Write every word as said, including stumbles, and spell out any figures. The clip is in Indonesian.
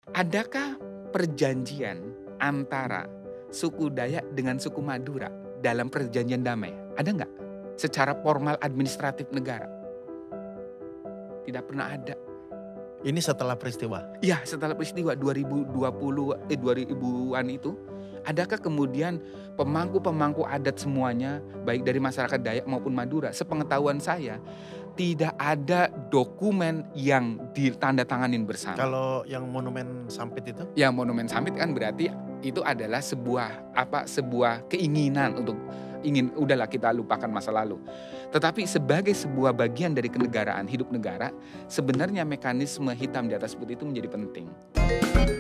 adakah perjanjian antara suku Dayak dengan suku Madura dalam perjanjian damai? Ada nggak? Secara formal administratif negara? Tidak pernah ada. Ini setelah peristiwa? Iya, setelah peristiwa dua ribu dua puluh, eh dua ribuan itu, adakah kemudian pemangku-pemangku adat semuanya, baik dari masyarakat Dayak maupun Madura, sepengetahuan saya, tidak ada dokumen yang ditandatanganin bersama. Kalau yang monumen Sampit itu? Ya, monumen Sampit kan berarti itu adalah sebuah apa sebuah keinginan untuk ingin udahlah kita lupakan masa lalu. Tetapi sebagai sebuah bagian dari kenegaraan, hidup negara, sebenarnya mekanisme hitam di atas putih itu menjadi penting.